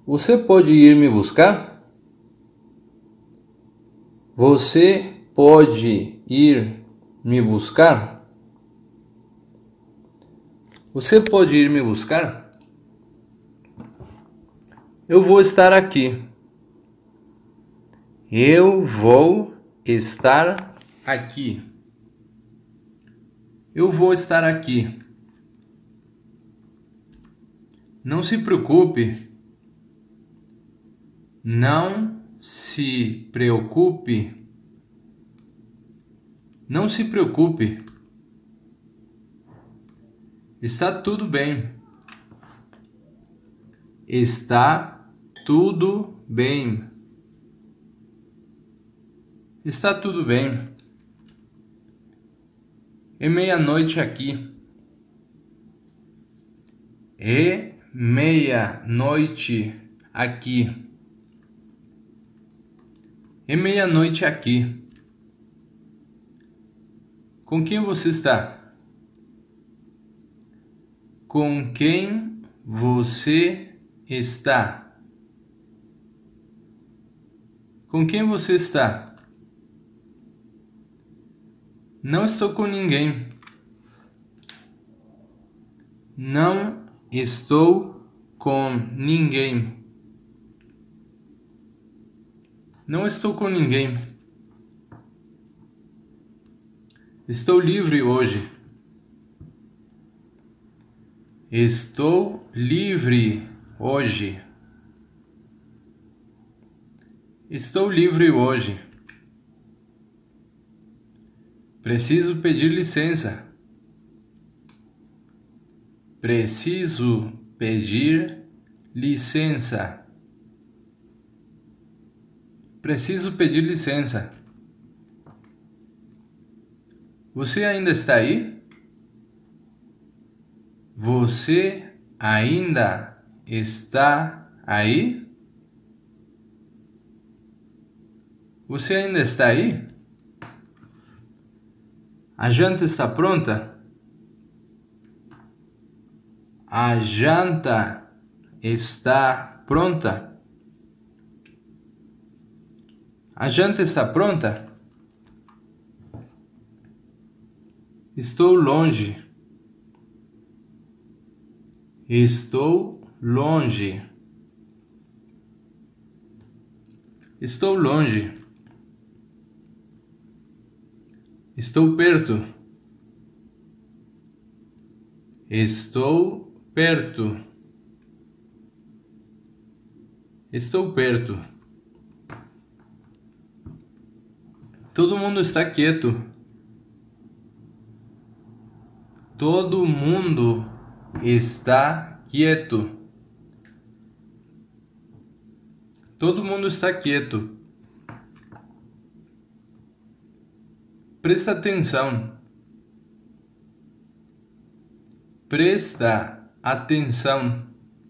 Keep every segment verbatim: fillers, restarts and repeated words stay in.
Você pode ir me buscar? Você pode ir me buscar? Você pode ir me buscar? Eu vou estar aqui. Eu vou estar aqui. Eu vou estar aqui. Não se preocupe. Não se preocupe. Não se preocupe. Está tudo bem. Está tudo bem. Está tudo bem. É meia-noite aqui. É meia-noite aqui. É meia-noite aqui. Com quem você está? Com quem você está? Com quem você está? Não estou com ninguém. Não estou com ninguém. Não estou com ninguém. Estou livre hoje. Estou livre hoje. Estou livre hoje. Preciso pedir licença. Preciso pedir licença. Preciso pedir licença. Você ainda está aí? Você ainda está aí? Você ainda está aí? A janta está pronta? A janta está pronta? A janta está pronta? Estou longe. Estou longe. Estou longe. Estou perto. Estou perto. Estou perto. Todo mundo está quieto. Todo mundo está quieto. Todo mundo está quieto. Presta atenção. Presta atenção.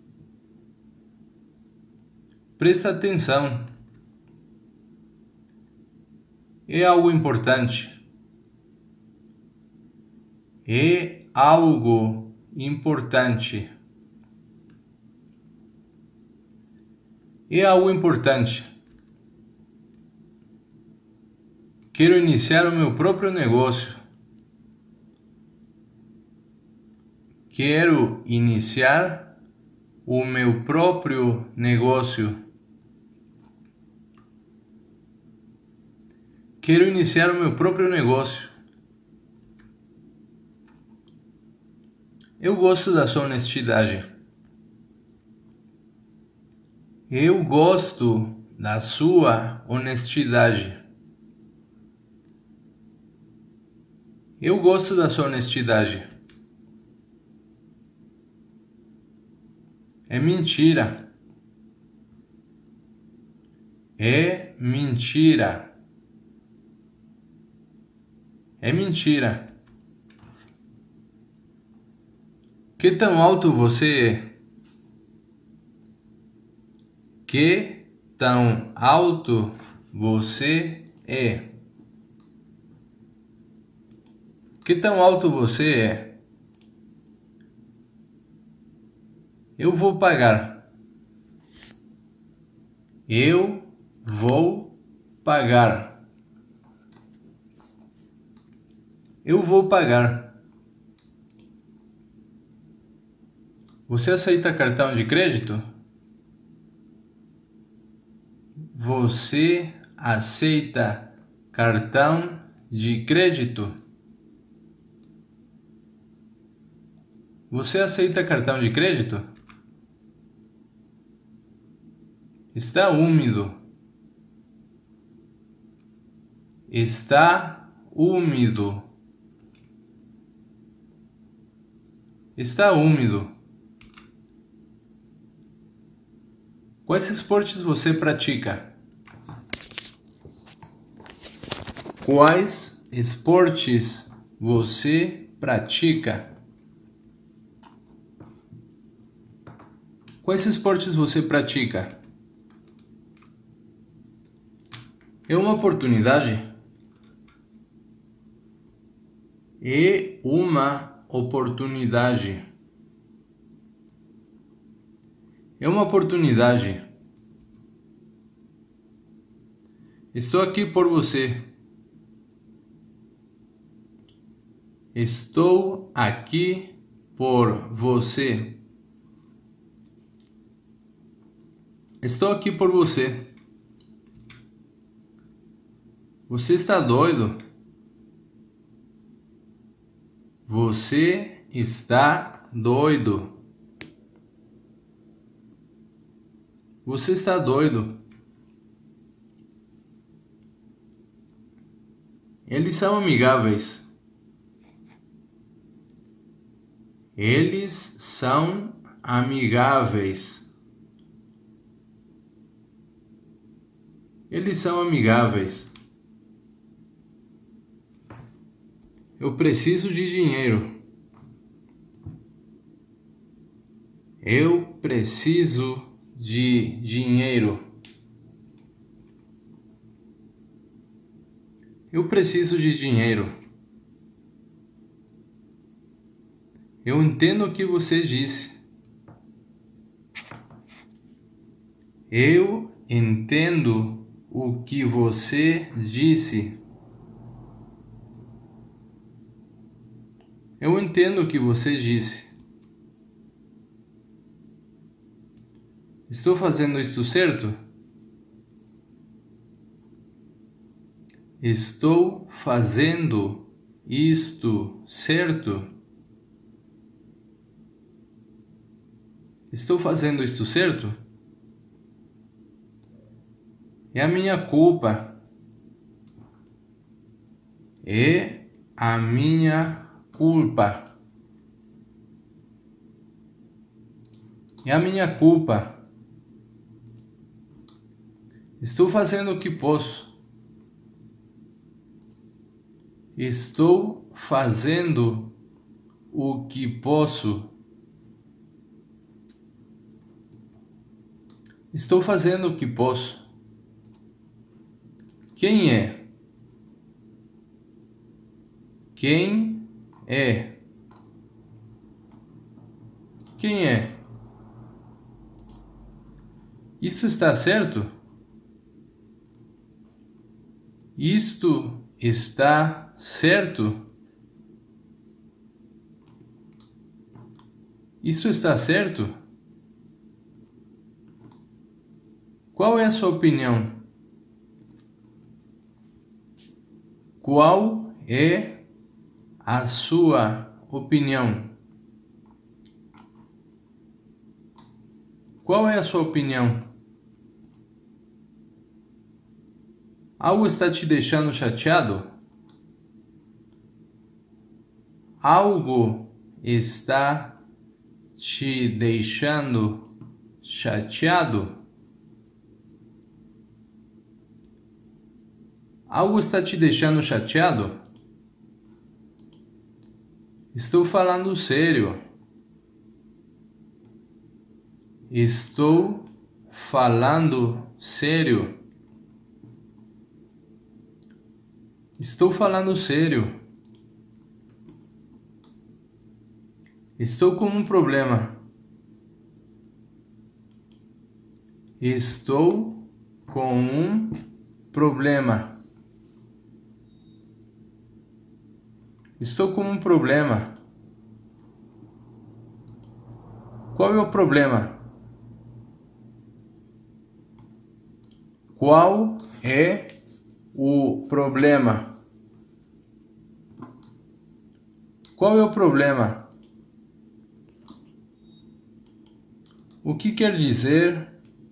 Presta atenção. É algo importante. É algo importante. É algo importante. Quero iniciar o meu próprio negócio. Quero iniciar o meu próprio negócio. Quero iniciar o meu próprio negócio. Eu gosto da sua honestidade. Eu gosto da sua honestidade. Eu gosto da sua honestidade. É mentira. É mentira. É mentira. Que tão alto você é? Que tão alto você é? Que tão alto você é? Eu vou pagar. Eu vou pagar. Eu vou pagar. Você aceita cartão de crédito? Você aceita cartão de crédito? Você aceita cartão de crédito? Está úmido. Está úmido. Está úmido. Quais esportes você pratica? Quais esportes você pratica? Quais esportes você pratica? É uma oportunidade? É uma oportunidade. É uma oportunidade. Estou aqui por você. Estou aqui por você. Estou aqui por você. Você está doido? Você está doido. Você está doido. Eles são amigáveis. Eles são amigáveis. Eles são amigáveis. Eu preciso de dinheiro. Eu preciso de dinheiro. Eu preciso de dinheiro. Eu entendo o que você disse. Eu entendo o que você disse. Eu entendo o que você disse. Estou fazendo isto certo? Estou fazendo isto certo? Estou fazendo isto certo? É a minha culpa. É a minha culpa. É a minha culpa. Estou fazendo o que posso. Estou fazendo o que posso. Estou fazendo o que posso. Quem é? Quem é? Quem é? Isso está certo? Isto está certo? Isto está certo? Qual é a sua opinião? Qual é a sua opinião? Qual é a sua opinião? Algo está te deixando chateado? Algo está te deixando chateado? Algo está te deixando chateado? Estou falando sério. Estou falando sério. Estou falando sério. Estou com um problema. Estou com um problema. Estou com um problema. Qual é o problema? Qual é o problema? Qual é o problema? O que quer dizer?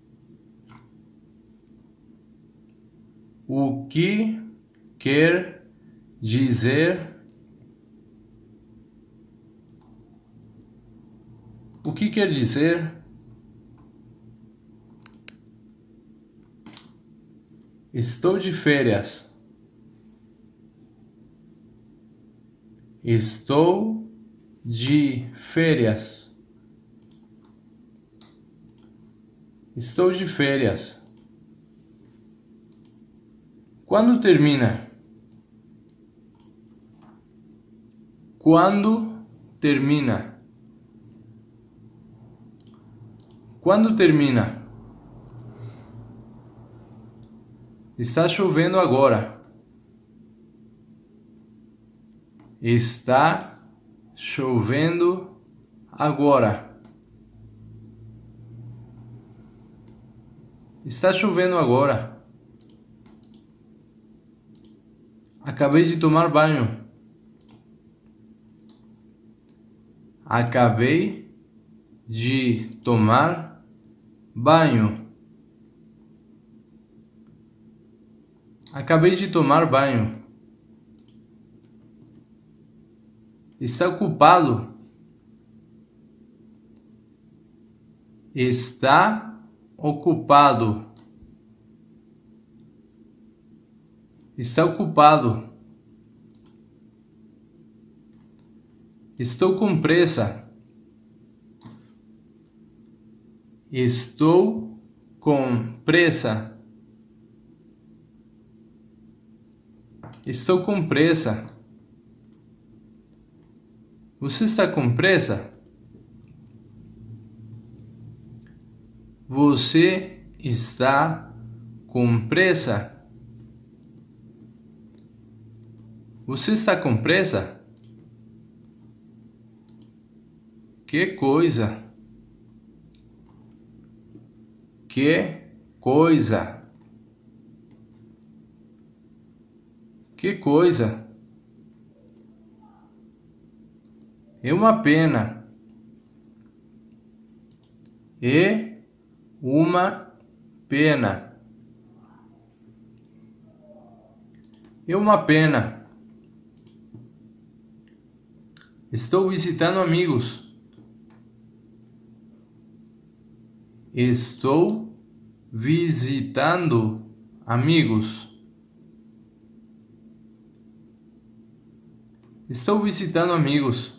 O que quer dizer? O que quer dizer? Estou de férias. Estou de férias. Estou de férias. Quando termina? Quando termina? Quando termina? Está chovendo agora. Está chovendo agora. Está chovendo agora. Acabei de tomar banho. Acabei de tomar banho. Acabei de tomar banho. Está ocupado. Está ocupado. Está ocupado. Estou com pressa. Estou com pressa. Estou com pressa. Você está com pressa? Você está com pressa? Você está com pressa? Que coisa! Que coisa! Que coisa! É uma pena. É uma pena. É uma pena. Estou visitando amigos. Estou visitando amigos. Estou visitando amigos.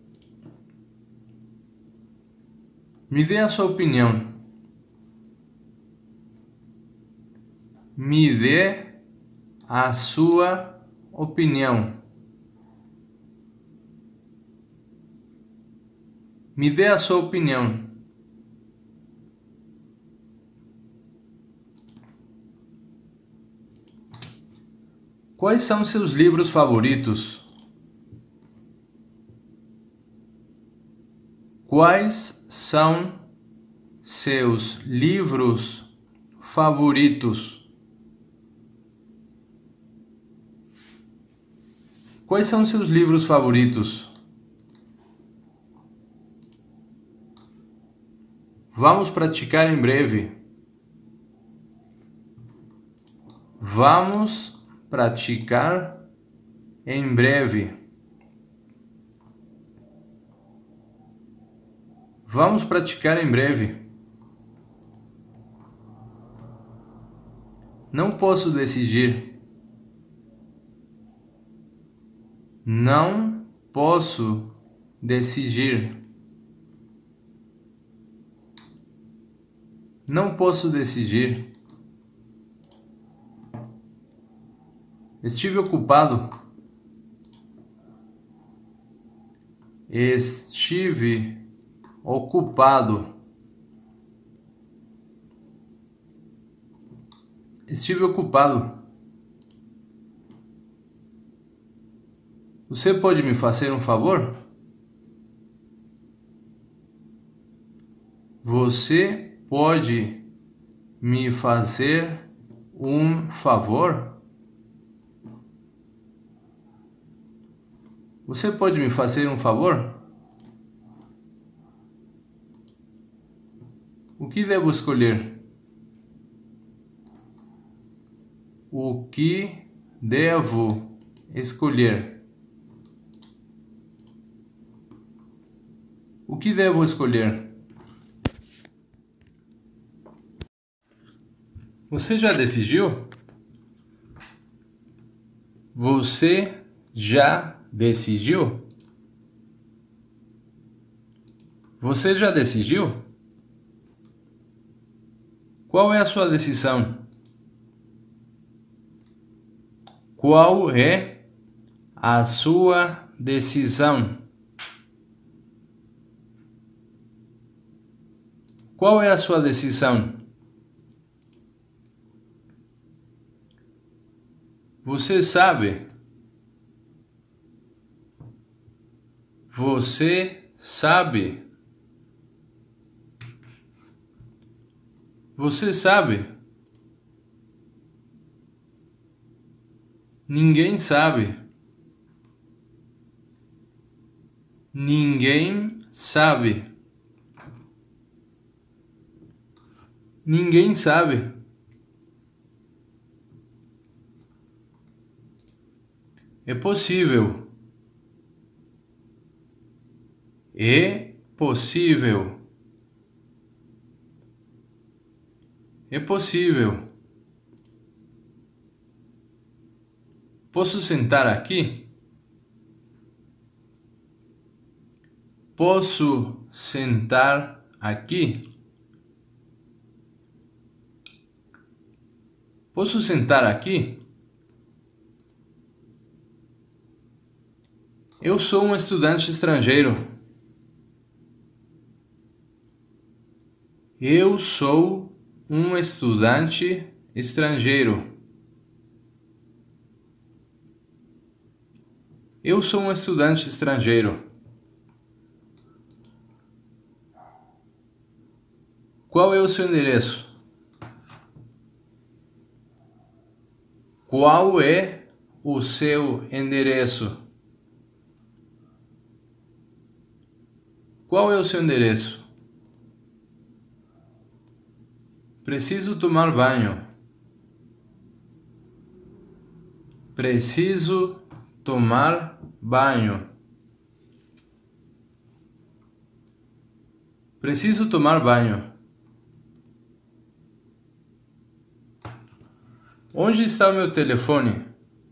Me dê a sua opinião. Me dê a sua opinião. Me dê a sua opinião. Quais são seus livros favoritos? Quais são seus livros favoritos? Quais são seus livros favoritos? Vamos praticar em breve. Vamos praticar em breve. Vamos praticar em breve. Não posso decidir. Não posso decidir. Não posso decidir. Estive ocupado. Estive ocupado. Estive ocupado. Você pode me fazer um favor? Você pode me fazer um favor? Você pode me fazer um favor? O que devo escolher? O que devo escolher? O que devo escolher? Você já decidiu? Você já decidiu? Você já decidiu? Qual é a sua decisão? Qual é a sua decisão? Qual é a sua decisão? Você sabe? Você sabe? Você sabe? Ninguém sabe. Ninguém sabe. Ninguém sabe. É possível. É possível. É possível. Posso sentar aqui? Posso sentar aqui? Posso sentar aqui? Eu sou um estudante estrangeiro. Eu sou um estudante estrangeiro. Eu sou um estudante estrangeiro. Qual é o seu endereço? Qual é o seu endereço? Qual é o seu endereço? Preciso tomar banho. Preciso tomar banho. Preciso tomar banho. Onde está o meu telefone?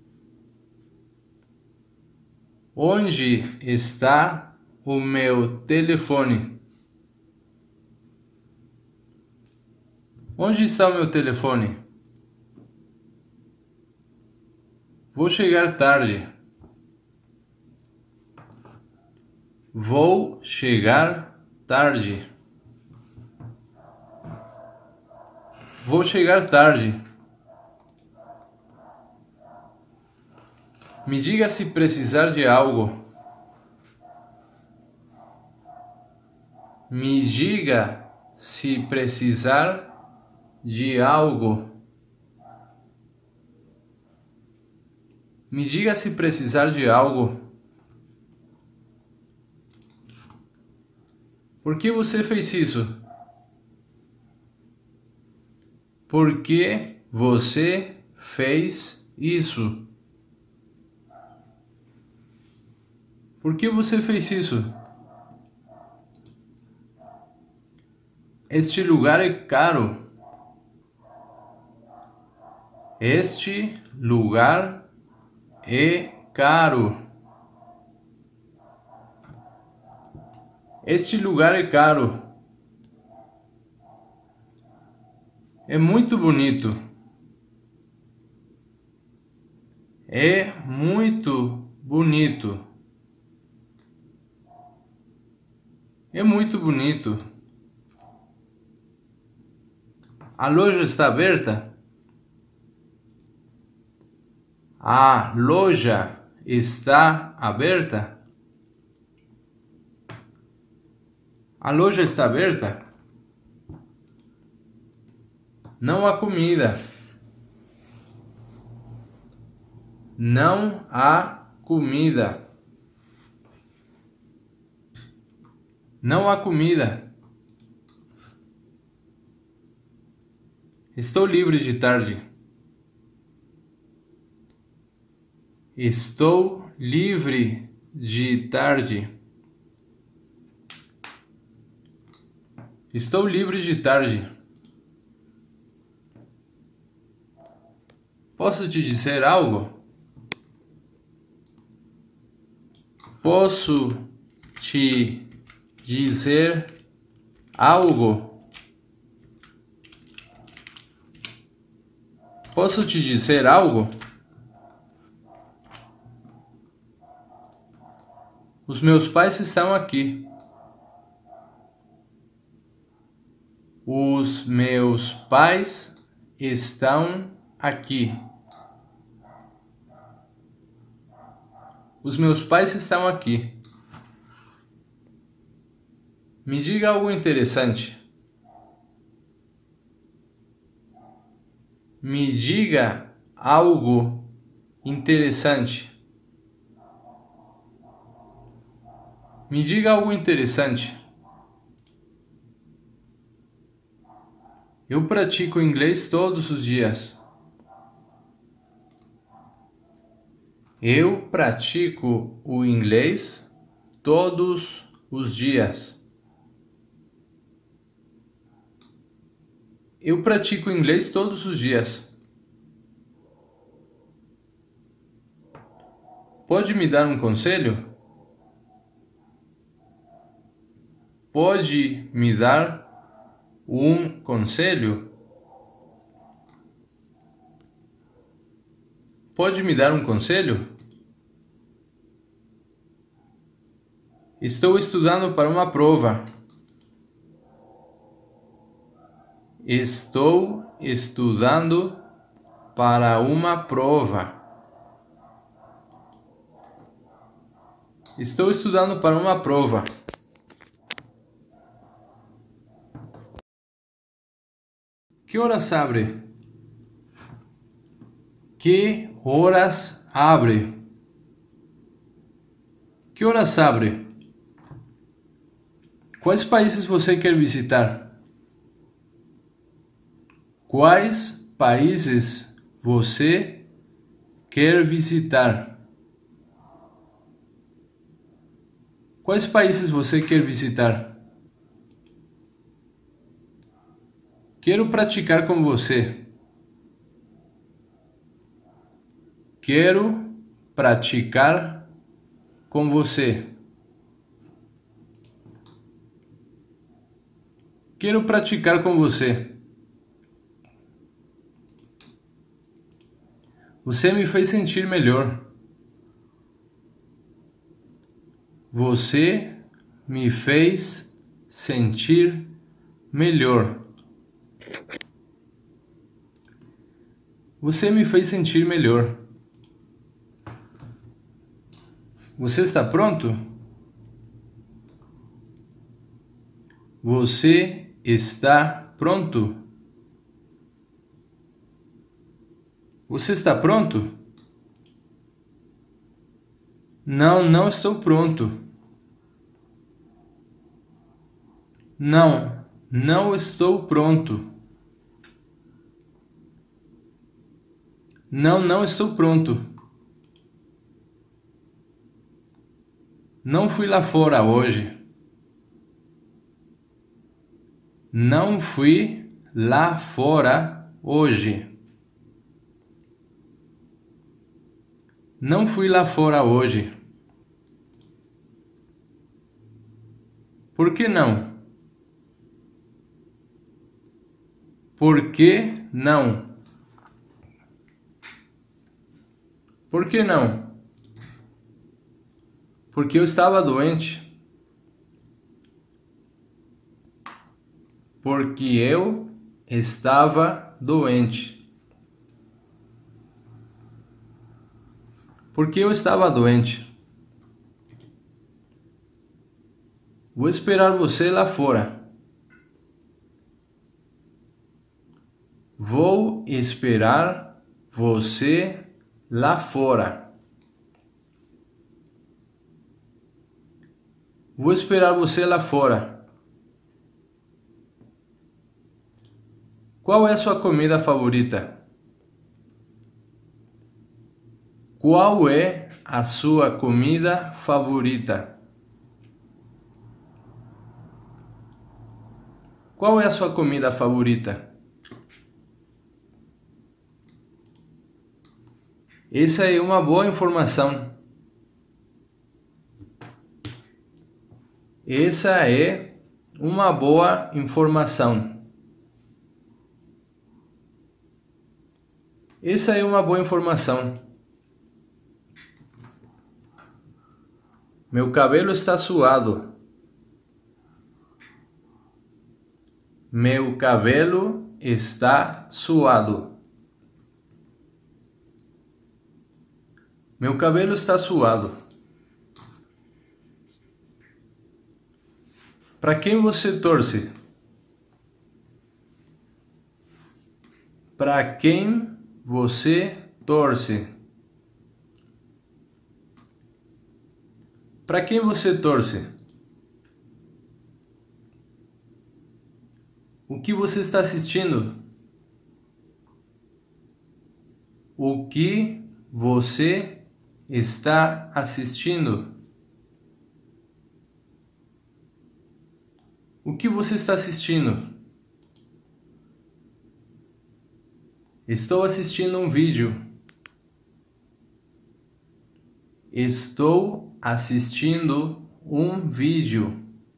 Onde está o meu telefone? Onde está o meu telefone? Vou chegar tarde. Vou chegar tarde. Vou chegar tarde. Me diga se precisar de algo. Me diga se precisar de algo. Me diga se precisar de algo. Por que você fez isso? Por que você fez isso? Por que você fez isso? Este lugar é caro. Este lugar é caro. Este lugar é caro. É muito bonito. É muito bonito. É muito bonito. A loja está aberta? A loja está aberta? A loja está aberta? Não há comida. Não há comida. Não há comida. Estou livre de tarde. Estou livre de tarde. Estou livre de tarde. Posso te dizer algo? Posso te dizer algo? Posso te dizer algo? Os meus pais estão aqui. Os meus pais estão aqui. Os meus pais estão aqui. Me diga algo interessante. Me diga algo interessante. Me diga algo interessante. Eu pratico inglês todos os dias. Eu pratico o inglês todos os dias. Eu pratico inglês todos os dias. Pode me dar um conselho? Pode me dar um conselho? Pode me dar um conselho? Estou estudando para uma prova. Estou estudando para uma prova. Estou estudando para uma prova. Que horas abre? Que horas abre? Que horas abre? Quais países você quer visitar? Quais países você quer visitar? Quais países você quer visitar? Quero praticar com você. Quero praticar com você. Quero praticar com você. Você me fez sentir melhor. Você me fez sentir melhor. Você me fez sentir melhor. Você está pronto? Você está pronto? Você está pronto? Não, não estou pronto. Não, não estou pronto. Não, não estou pronto. Não fui lá fora hoje. Não fui lá fora hoje. Não fui lá fora hoje. Por que não? Por que não? Por que não? Porque eu estava doente. Porque eu estava doente. Porque eu estava doente. Vou esperar você lá fora. Vou esperar você lá fora. Vou esperar você lá fora. Qual é a sua comida favorita? Qual é a sua comida favorita? Qual é a sua comida favorita? Essa é uma boa informação. Essa é uma boa informação. Essa é uma boa informação. Meu cabelo está suado. Meu cabelo está suado. Meu cabelo está suado. Para quem você torce? Para quem você torce? Para quem você torce? O que você está assistindo? O que você está assistindo? O que você está assistindo? Estou assistindo um vídeo. Estou assistindo um vídeo.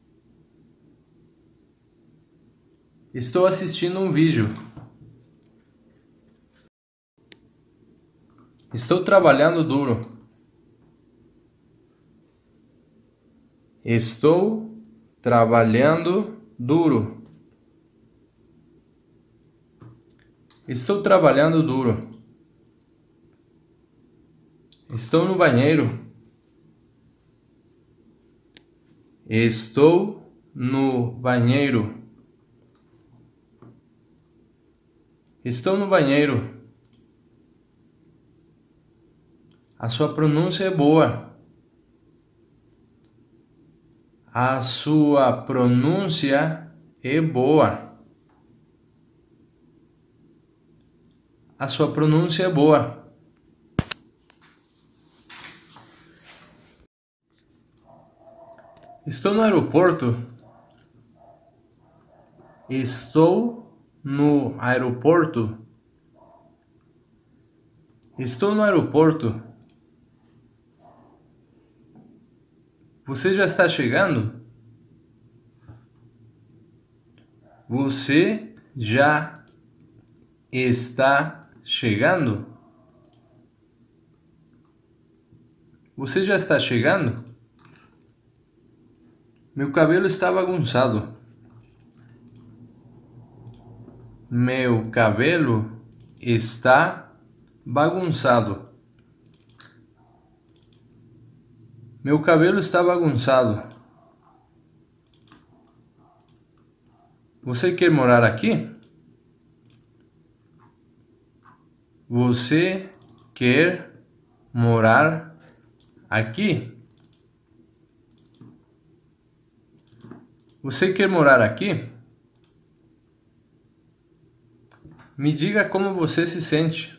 Estou assistindo um vídeo. Estou trabalhando duro. Estou trabalhando duro. Estou trabalhando duro. Estou no banheiro. Estou no banheiro. Estou no banheiro. A sua pronúncia é boa. A sua pronúncia é boa. A sua pronúncia é boa. Estou no aeroporto. Estou no aeroporto. Estou no aeroporto. Você já está chegando? Você já está chegando? Você já está chegando? Meu cabelo está bagunçado. Meu cabelo está bagunçado. Meu cabelo está bagunçado. Você quer morar aqui? Você quer morar aqui? Você quer morar aqui? Me diga como você se sente.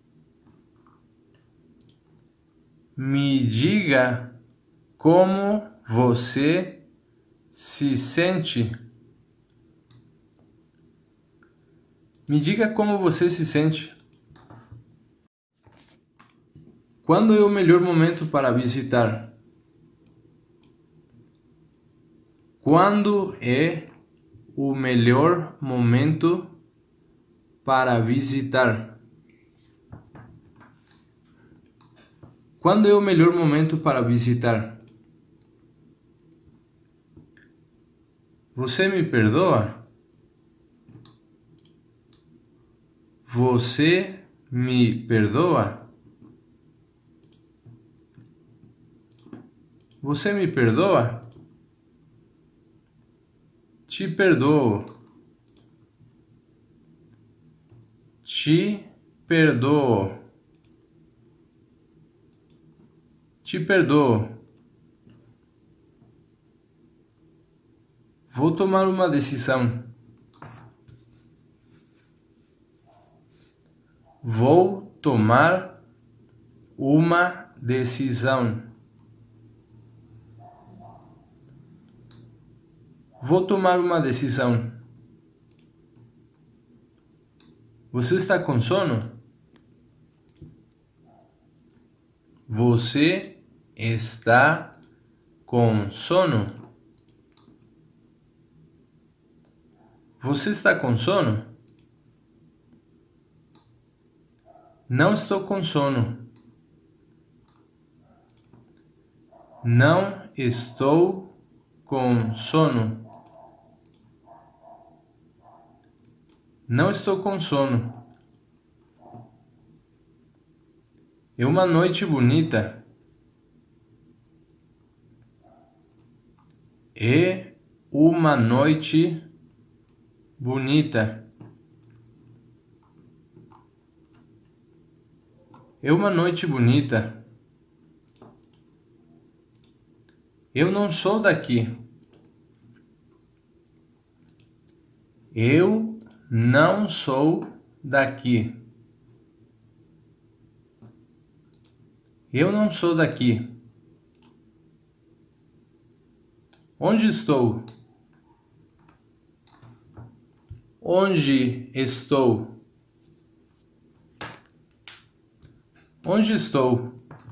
Me diga como você se sente. Me diga como você se sente. Quando é o melhor momento para visitar? Quando é o melhor momento para visitar? Quando é o melhor momento para visitar? Você me perdoa? Você me perdoa? Você me perdoa? Te perdoo. Te perdoo. Te perdoo. Vou tomar uma decisão. Vou tomar uma decisão. Vou tomar uma decisão. Você está com sono? Você está com sono? Você está com sono? Não estou com sono. Não estou com sono. Não estou com sono. É uma noite bonita. É uma noite bonita. É uma noite bonita. Eu não sou daqui. Eu não sou daqui. Eu não sou daqui. Onde estou? Onde estou? Onde estou?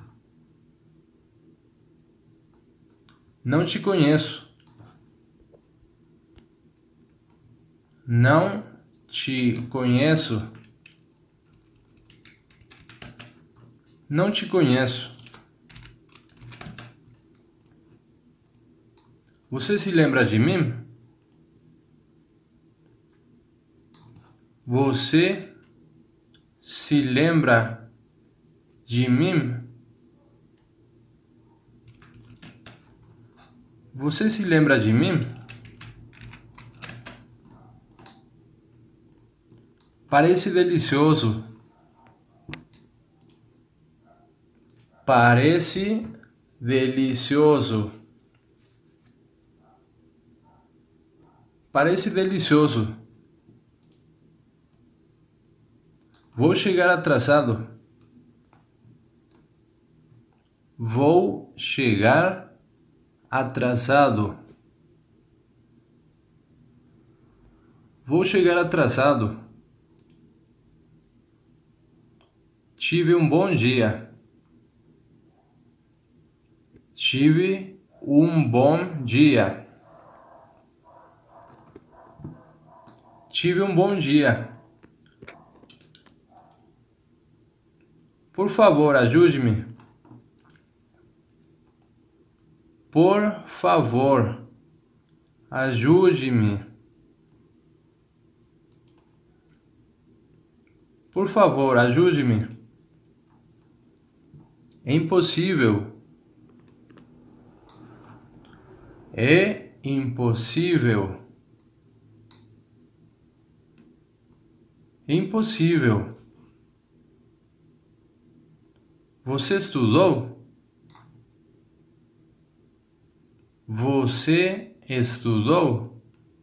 Não te conheço. Não te conheço. Não te conheço. Você se lembra de mim? Você se lembra de mim? Você se lembra de mim? Parece delicioso. Parece delicioso. Parece delicioso. Vou chegar atrasado. Vou chegar atrasado. Vou chegar atrasado. Tive um bom dia. Tive um bom dia. Tive um bom dia. Por favor, ajude-me. Por favor, ajude-me. Por favor, ajude-me. É impossível. É impossível. Impossível. Você estudou? Você estudou?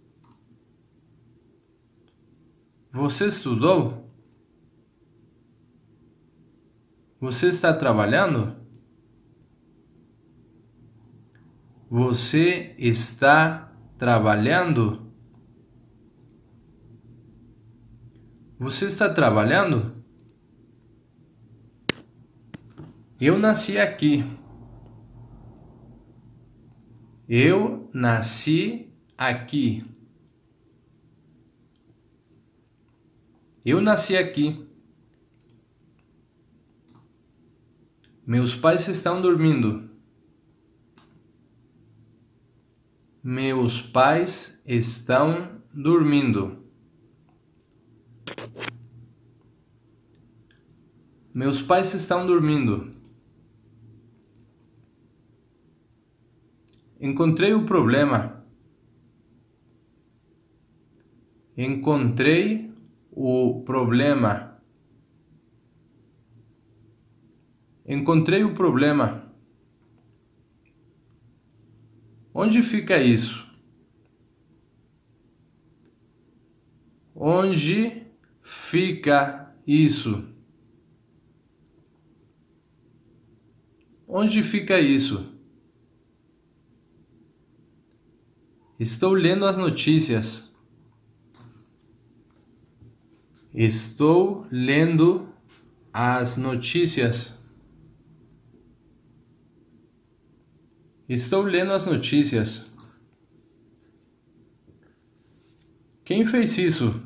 Você estudou? Você está trabalhando? Você está trabalhando? Você está trabalhando? Eu nasci aqui. Eu nasci aqui. Eu nasci aqui. Meus pais estão dormindo. Meus pais estão dormindo. Meus pais estão dormindo. Encontrei o problema. Encontrei o problema. Encontrei o problema. Onde fica isso? Onde fica isso? Onde fica isso? Estou lendo as notícias. Estou lendo as notícias. Estou lendo as notícias. Quem fez isso?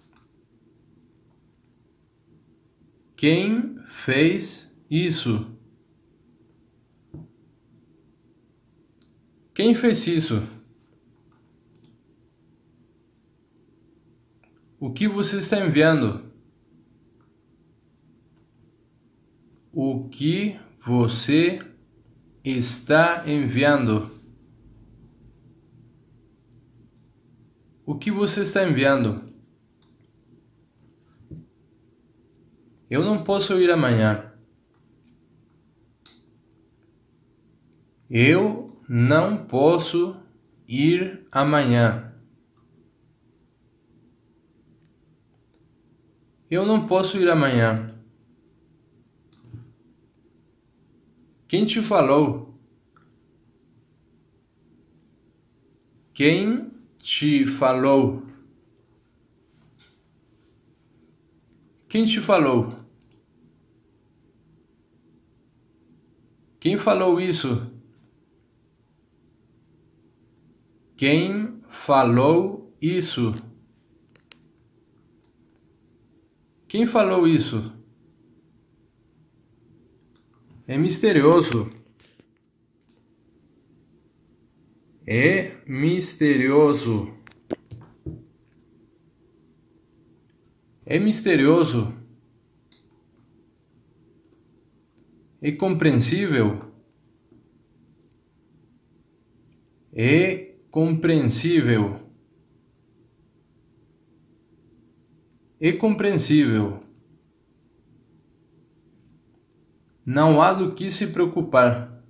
Quem fez isso? Quem fez isso? O que você está enviando? O que você está enviando? O que você está enviando? Eu não posso ir amanhã. Eu não posso ir amanhã. Eu não posso ir amanhã. Quem te falou? Quem te falou? Quem te falou? Quem falou isso? Quem falou isso? Quem falou isso? É misterioso. É misterioso. É misterioso. É compreensível. É compreensível. É compreensível. Não há do que se preocupar.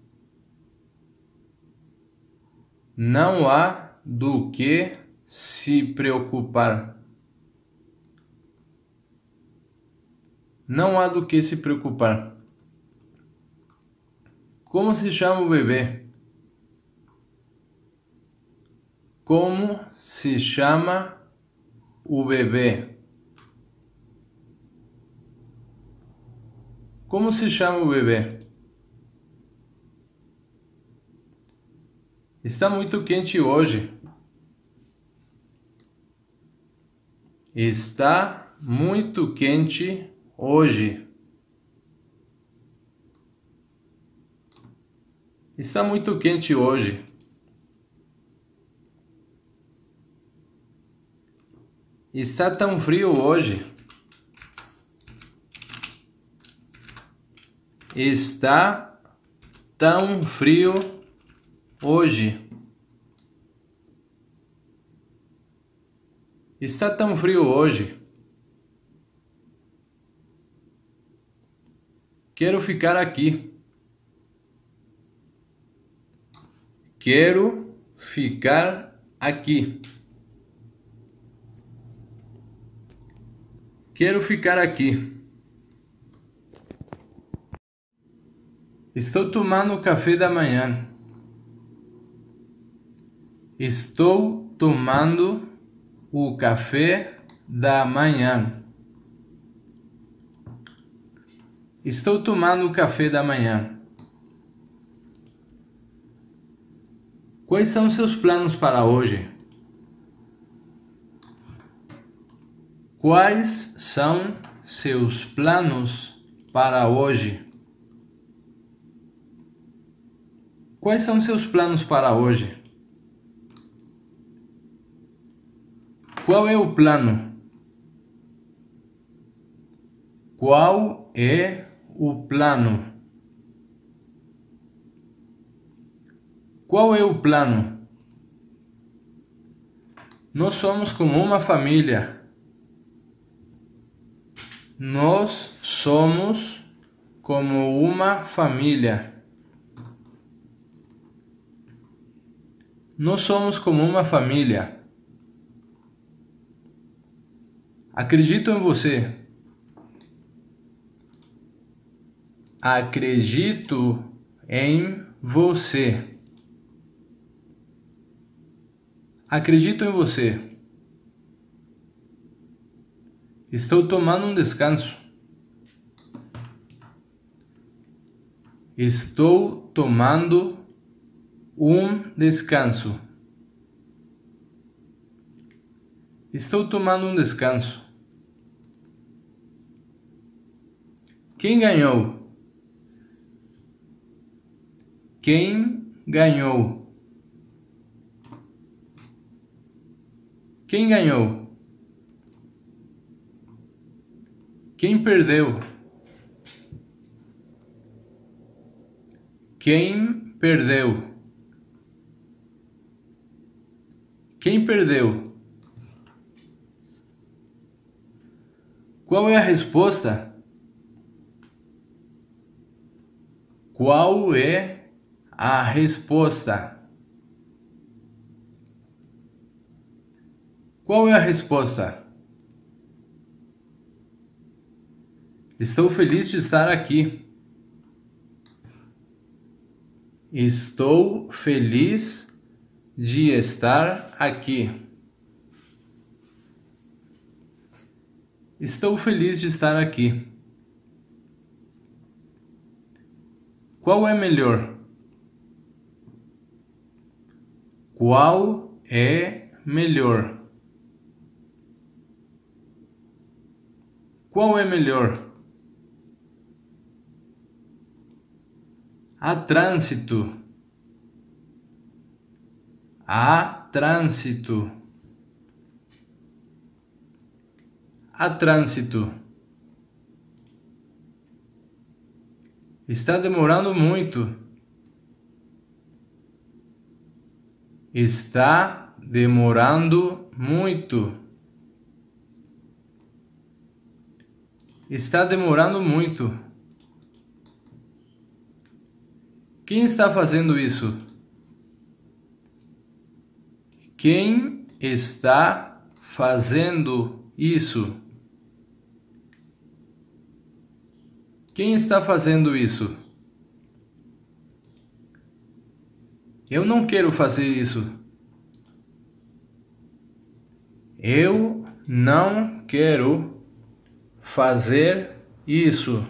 Não há do que se preocupar. Não há do que se preocupar. Como se chama o bebê? Como se chama o bebê? Como se chama o bebê? Está muito quente hoje. Está muito quente hoje. Está muito quente hoje. Está tão frio hoje. Está tão frio hoje. Está tão frio hoje. Quero ficar aqui. Quero ficar aqui. Quero ficar aqui. Estou tomando café da manhã. Estou tomando o café da manhã. Estou tomando o café da manhã. Quais são seus planos para hoje? Quais são seus planos para hoje? Quais são seus planos para hoje? Qual é o plano? Qual é o plano? Qual é o plano? Nós somos como uma família. Nós somos como uma família. Nós somos como uma família. Acredito em você. Acredito em você. Acredito em você. Estou tomando um descanso. Estou tomando um descanso. Estou tomando um descanso. Quem ganhou? Quem ganhou? Quem ganhou? Quem perdeu? Quem perdeu? Quem perdeu? Qual é a resposta? Qual é a resposta? Qual é a resposta? Estou feliz de estar aqui. Estou feliz de estar aqui. Estou feliz de estar aqui. Qual é melhor? Qual é melhor? Qual é melhor? Há trânsito. Há trânsito. Há trânsito. Está demorando muito. Está demorando muito. Está demorando muito. Quem está fazendo isso? Quem está fazendo isso? Quem está fazendo isso? Eu não quero fazer isso. Eu não quero fazer isso.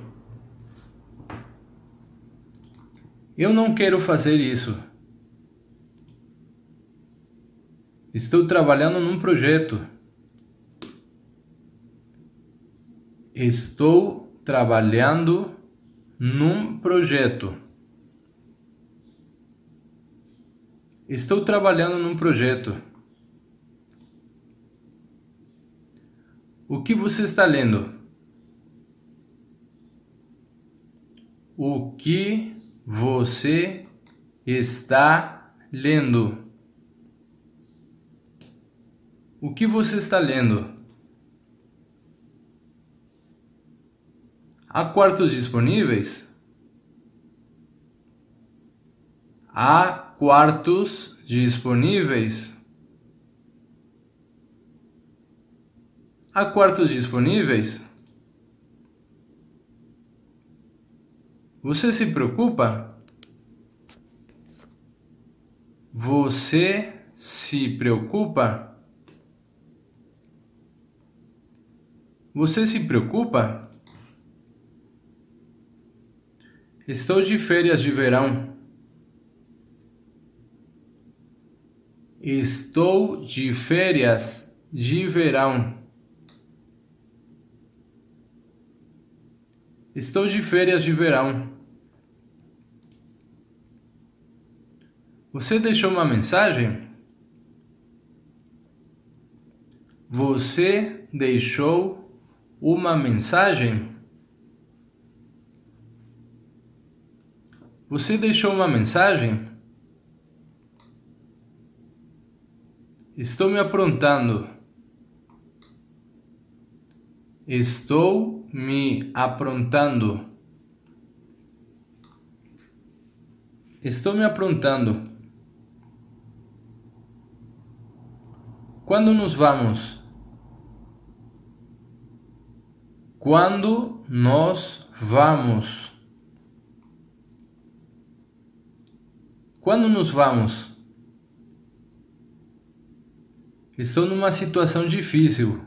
Eu não quero fazer isso. Estou trabalhando num projeto. Estou trabalhando num projeto. Estou trabalhando num projeto. O que você está lendo? O que você está lendo? O que você está lendo? Há quartos disponíveis? Há quartos disponíveis? Há quartos disponíveis? Você se preocupa? Você se preocupa? Você se preocupa? Estou de férias de verão. Estou de férias de verão. Estou de férias de verão. Você deixou uma mensagem? Você deixou uma mensagem? Você deixou uma mensagem? Estou me aprontando. Estou me aprontando. Estou me aprontando. Quando nos vamos? Quando nós vamos? Quando nos vamos? Estou numa situação difícil.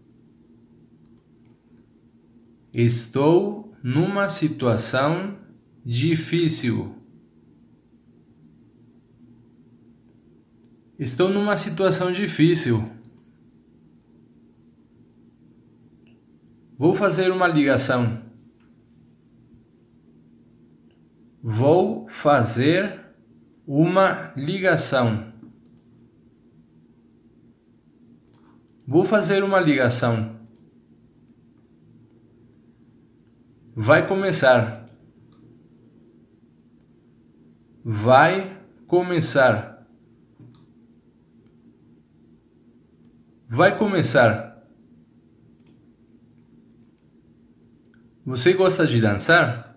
Estou numa situação difícil. Estou numa situação difícil. Vou fazer uma ligação. Vou fazer uma ligação. Vou fazer uma ligação. Vai começar. Vai começar. Vai começar. Você gosta de dançar?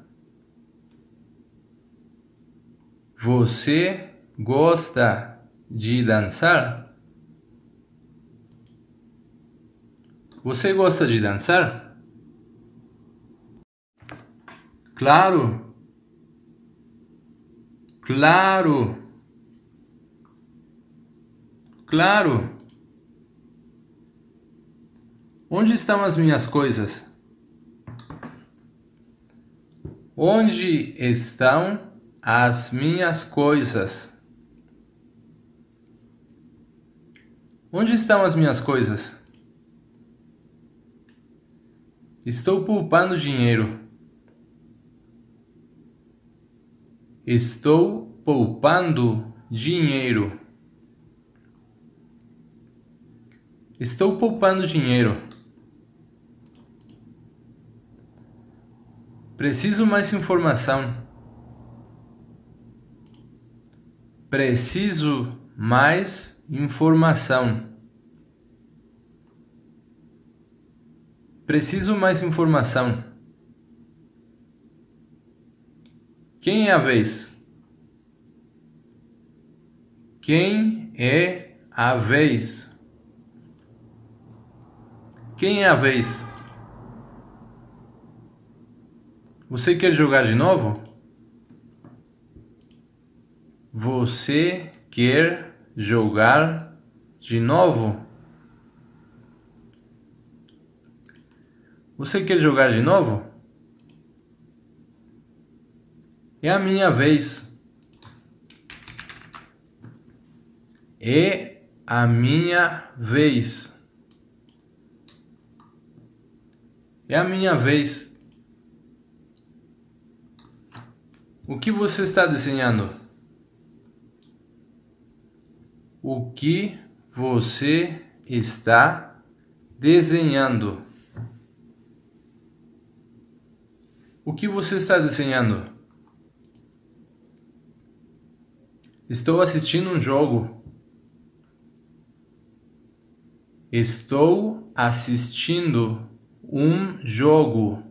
Você gosta de dançar? Você gosta de dançar? Claro. Claro. Claro. Onde estão as minhas coisas? Onde estão as minhas coisas? Onde estão as minhas coisas? Estou poupando dinheiro. Estou poupando dinheiro. Estou poupando dinheiro. Preciso mais informação. Preciso mais informação. Preciso mais informação. Quem é a vez? Quem é a vez? Quem é a vez? Você quer jogar de novo? Você quer jogar de novo? Você quer jogar de novo? É a minha vez. É a minha vez. É a minha vez. O que você está desenhando? O que você está desenhando? O que você está desenhando? Estou assistindo um jogo. Estou assistindo um jogo.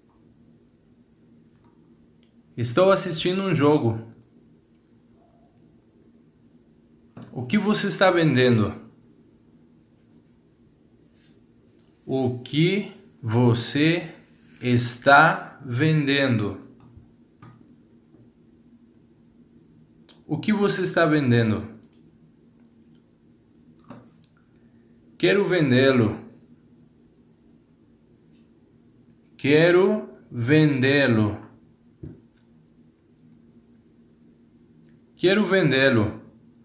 Estou assistindo um jogo. O que você está vendendo? O que você está vendendo? O que você está vendendo? Quero vendê-lo. Quero vendê-lo. Quero vendê-lo.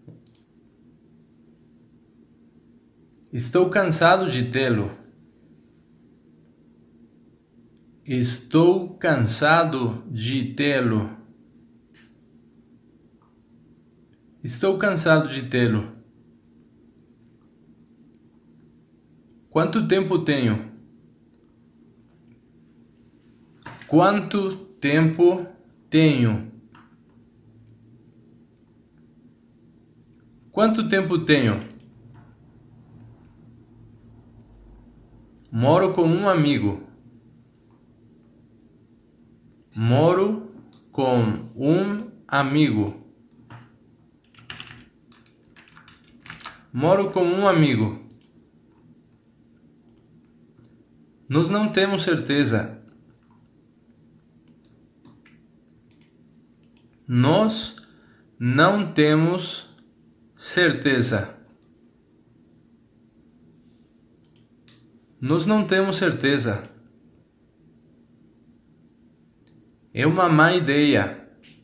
Estou cansado de tê-lo. Estou cansado de tê-lo. Estou cansado de tê-lo. Quanto tempo tenho? Quanto tempo tenho? Quanto tempo tenho? Moro com um amigo. Moro com um amigo. Moro com um amigo. Nós não temos certeza. Nós não temos certeza. Nós não temos certeza. É uma má ideia.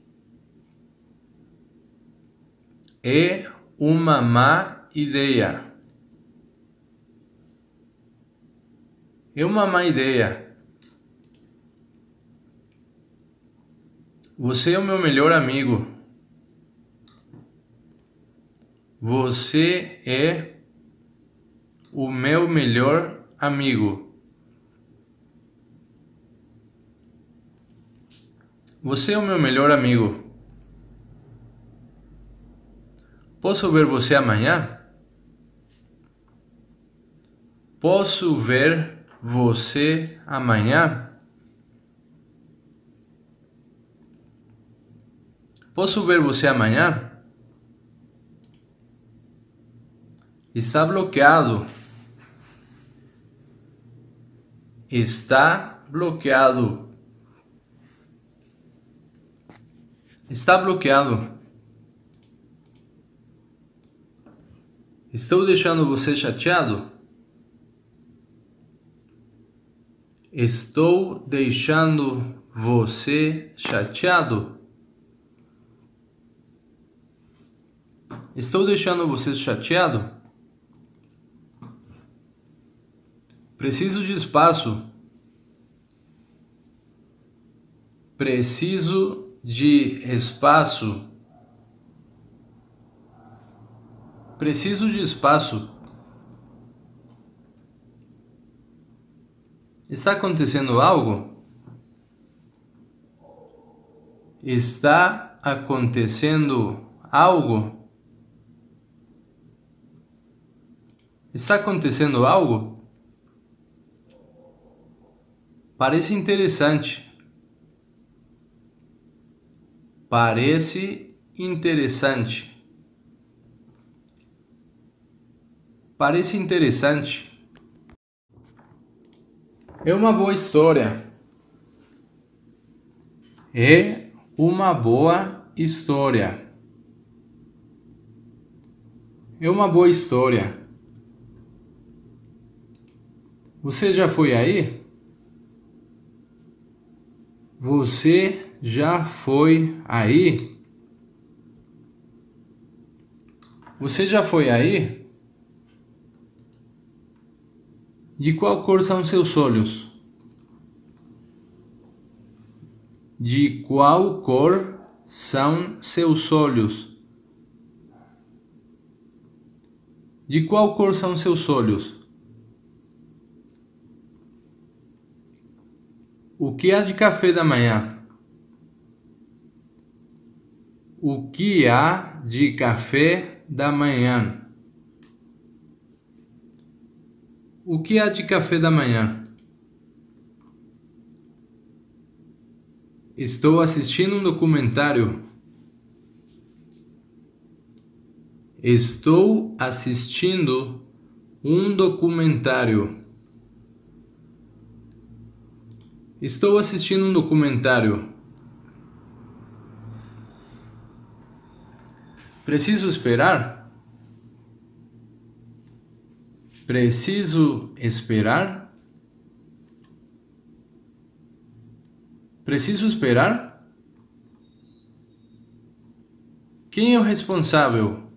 É uma má ideia. É uma má ideia. Você é o meu melhor amigo. Você é o meu melhor amigo. Você é o meu melhor amigo. Posso ver você amanhã? Posso ver você amanhã? Posso ver você amanhã? Está bloqueado. Está bloqueado. Está bloqueado. Estou deixando você chateado? Estou deixando você chateado? Estou deixando você chateado? Preciso de espaço. Preciso de espaço. Preciso de espaço. Está acontecendo algo? Está acontecendo algo? Está acontecendo algo? Parece interessante. Parece interessante. Parece interessante. É uma boa história. É uma boa história. É uma boa história. Você já foi aí? Você já foi aí? Você já foi aí? De qual cor são seus olhos? De qual cor são seus olhos? De qual cor são seus olhos? O que há de café da manhã? O que há de café da manhã? O que há de café da manhã? Estou assistindo um documentário. Estou assistindo um documentário. Estou assistindo um documentário. Preciso esperar? Preciso esperar? Preciso esperar? Quem é o responsável?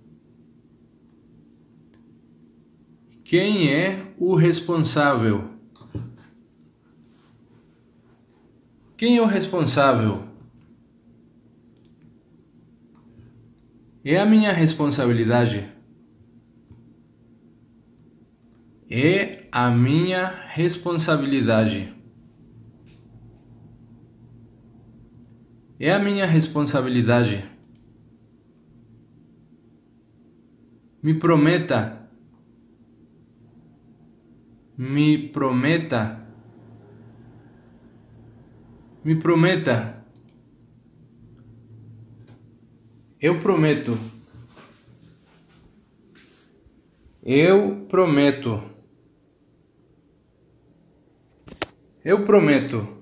Quem é o responsável? Quem é o responsável? É a minha responsabilidade. É a minha responsabilidade. É a minha responsabilidade. Me prometa. Me prometa. Me prometa. Eu prometo. Eu prometo. Eu prometo.